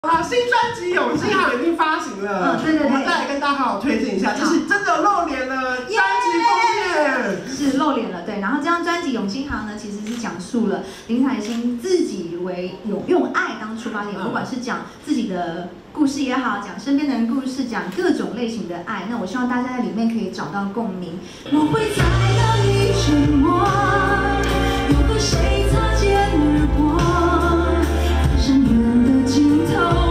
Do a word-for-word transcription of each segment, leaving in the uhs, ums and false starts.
好，新专辑《永信号》已经发行了， 嗯，对对对， 我们再来跟大家好好推荐一下，就是真的露脸了，专辑封面是露脸了，对。然后这张专辑《永信号》呢，其实是讲述了林采欣自己为有用爱当出发点，不管是讲自己的故事也好，讲身边的人故事，讲各种类型的爱。那我希望大家在里面可以找到共鸣。我会在哪里沉默？又和谁擦肩而过？深渊的尽头。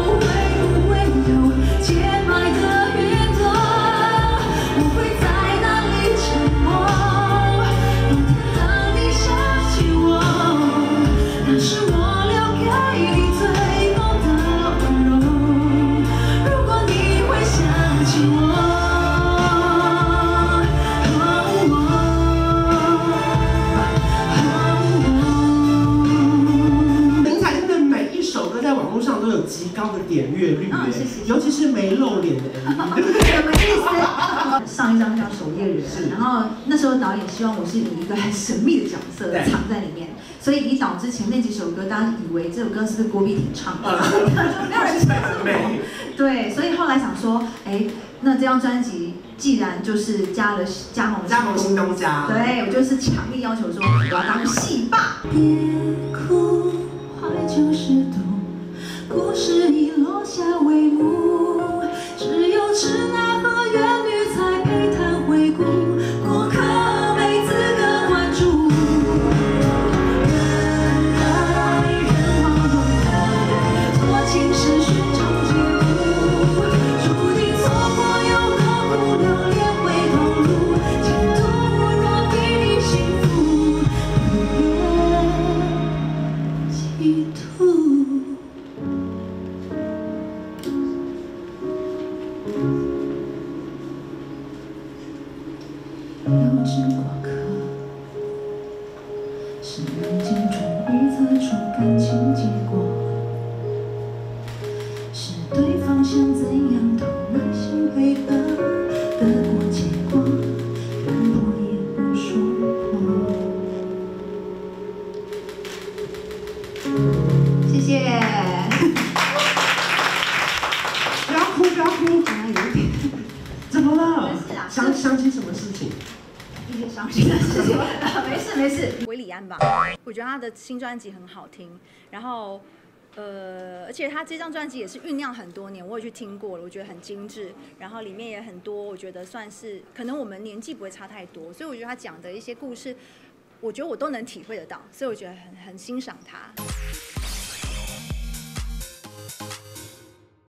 极高的点阅率耶， 哦、谢谢尤其是没露脸的 M V， 什么意思？上一张叫《守夜人》，然后那时候导演希望我是以一个很神秘的角色藏在里面，所以以导致前面几首歌，大家以为这首歌是不是郭碧婷唱的，没有人猜是我。对，所以后来想说，哎，那这张专辑既然就是加了加盟加盟新东家， 对我就是强烈要求说我要当戏霸。别哭，怀旧是毒。 故事已落下帷幕，只有痴男和怨女才配谈回顾，过客没资格关注。人来人往有爱，多情是寻常结果，注定错过又何苦留恋回头路？前途若比你幸福，不愿企图。 幼稚过客，是人间终于测出感情结果，是对方想怎样都耐心配合，得过且过，反驳也不说破。谢谢。 不要哭，不要哭， 啊，有点。 怎么了？ 没事啊。 想想起什么事情？ 一些伤心的事情，没事没事。韦礼安吧，我觉得他的新专辑很好听，然后呃，而且他这张专辑也是酝酿很多年，我也去听过了，我觉得很精致，然后里面也很多，我觉得算是可能我们年纪不会差太多，所以我觉得他讲的一些故事，我觉得我都能体会得到，所以我觉得很很欣赏他。